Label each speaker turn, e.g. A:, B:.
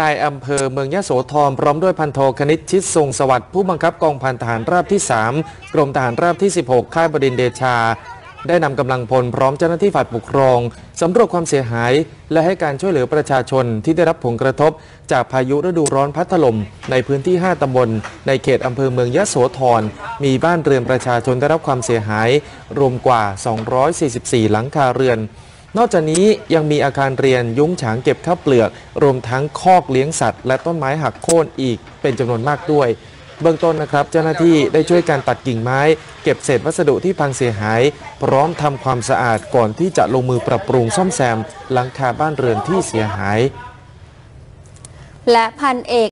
A: นายอำเภอเมืองยโสธรพร้อมด้วยพันโทคณิตชิดทรงสวัสดิ์ผู้บังคับกองพันทหารราบที่ 3 กรมทหารราบที่ 16 ค่ายบดินทร์เดชาได้นำกำลังพลพร้อมเจ้าหน้าที่ฝ่ายปกครองสำรวจความเสียหายและให้การช่วยเหลือประชาชนที่ได้รับผลกระทบจากพายุฤดูร้อนพัดถล่มในพื้นที่ 5 ตำบลในเขตอำเภอเมืองยโสธรมีบ้านเรือนประชาชนได้รับความเสียหายรวมกว่า 244 หลังคาเรือนนอกจากนี้ยังมีอาคารเรียนยุ้งฉางเก็บข้าวเปลือกรวมทั้งคอกเลี้ยงสัตว์และต้นไม้หักโค่นอีกเป็นจำนวนมากด้วยเบื้องต้นนะครับเจ้าหน้าที่ได้ช่วยการตัดกิ่งไม้เก็บเศษวัสดุที่พังเสียหายพร้อมทำความสะอาดก่อนที่จะลงมือปรับปรุงซ่อมแซมหลังคาบ้านเรือนที่เสียหาย
B: และพันเอก